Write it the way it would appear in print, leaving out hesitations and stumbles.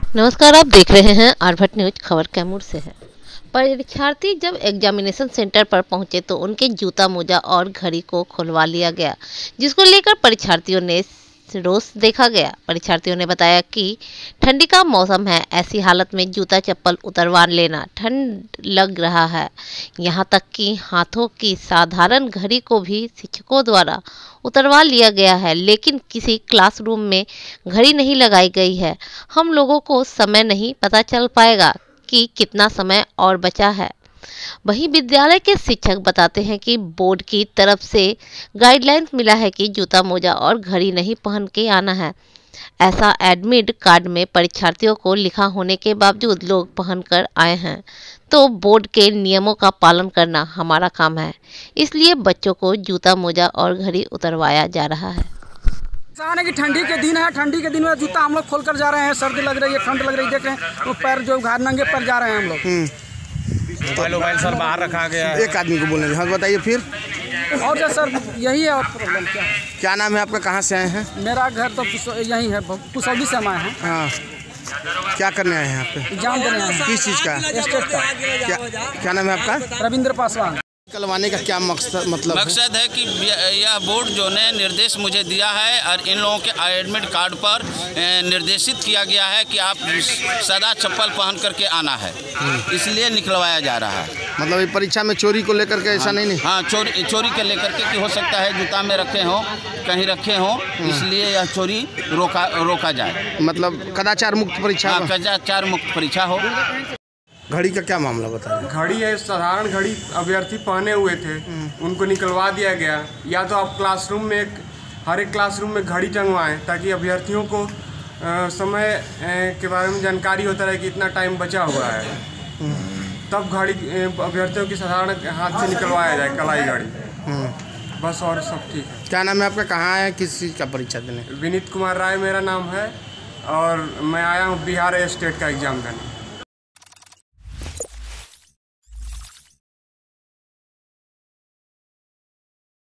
नमस्कार, आप देख रहे हैं आरभट न्यूज। खबर कैमूर से है। परीक्षार्थी जब एग्जामिनेशन सेंटर पर पहुंचे तो उनके जूता मोजा और घड़ी को खुलवा लिया गया, जिसको लेकर परीक्षार्थियों ने रोष देखा गया। परीक्षार्थियों ने बताया कि ठंडी का मौसम है, ऐसी हालत में जूता चप्पल उतरवा लेना, ठंड लग रहा है। यहाँ तक कि हाथों की साधारण घड़ी को भी शिक्षकों द्वारा उतरवा लिया गया है, लेकिन किसी क्लासरूम में घड़ी नहीं लगाई गई है। हम लोगों को समय नहीं पता चल पाएगा कि कितना समय और बचा है। वहीं विद्यालय के शिक्षक बताते हैं कि बोर्ड की तरफ से गाइडलाइंस मिला है कि जूता मोजा और घड़ी नहीं पहन के आना है। ऐसा एडमिट कार्ड में परीक्षार्थियों को लिखा होने के बावजूद लोग पहनकर आए हैं। तो बोर्ड के नियमों का पालन करना हमारा काम है, इसलिए बच्चों को जूता मोजा और घड़ी उतरवाया जा रहा है। कि ठंडी के दिन है, ठंडी के दिन में जूता हम लोग खोल कर जा रहे हैं। सर्दी लग रही है, ठंड लग रही है, देख रहे हैं वो पैर जो नंगे पैर जा रहे हैं हम लोग। मोबाइल सर बाहर रखा गया है। एक आदमी को बोलने हाँ बताइए फिर। और जो सर यही है प्रॉब्लम। क्या नाम है आपका, कहाँ से आए हैं? मेरा घर तो यही है, पुसौली से हम आए हैं। हाँ, क्या करने आए हैं यहाँ पे? एग्जाम देने आए हैं। किस चीज़ का? स्टेट का। क्या नाम है आपका? रविंद्र पासवान। निकलवाने का क्या मकसद है कि यह बोर्ड जो ने निर्देश मुझे दिया है और इन लोगों के एडमिट कार्ड पर निर्देशित किया गया है कि आप सदा चप्पल पहन करके आना है, इसलिए निकलवाया जा रहा है। मतलब ये परीक्षा में चोरी को लेकर के ऐसा नहीं? हाँ, चोरी के लेकर के कि हो सकता है जूता में रखे हों, कहीं रखे हों, इसलिए यह चोरी रोका जाए। मतलब कदाचार मुक्त परीक्षा? हाँ, कदाचार मुक्त परीक्षा हो। घड़ी का क्या मामला बता रहे हैं? घड़ी है, साधारण घड़ी अभ्यर्थी पहने हुए थे, उनको निकलवा दिया गया। या तो आप क्लासरूम में हर एक क्लासरूम में घड़ी टंगवाएं ताकि अभ्यर्थियों को समय के बारे में जानकारी होता रहे कि इतना टाइम बचा हुआ है, तब घड़ी अभ्यर्थियों की साधारण हाथ से निकलवाया जाए कलाई घड़ी। बस, और सब ठीक है। क्या नाम है आपका, कहाँ है, किस चीज़ का परीक्षा देने? विनीत कुमार राय मेरा नाम है और मैं आया हूँ बिहार स्टेट का एग्ज़ाम देने।